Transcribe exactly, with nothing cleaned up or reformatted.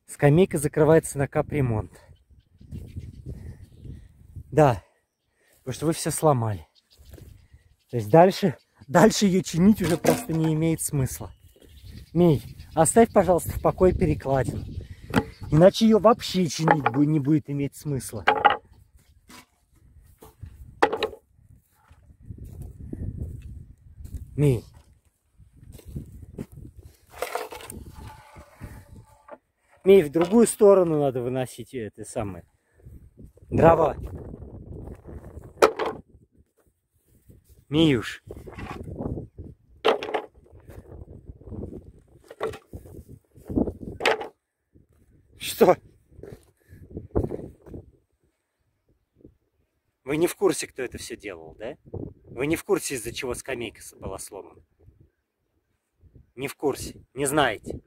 Скамейка закрывается на капремонт. Да, потому что вы все сломали. То есть дальше, дальше ее чинить уже просто не имеет смысла. Мей, оставь, пожалуйста, в покое перекладину. Иначе ее вообще чинить не будет иметь смысла. Мей. Мей, в другую сторону надо выносить это самое. Дрова. Миюш. Что? Вы не в курсе, кто это все делал, да? Вы не в курсе, из-за чего скамейка была сломана? Не в курсе, не знаете.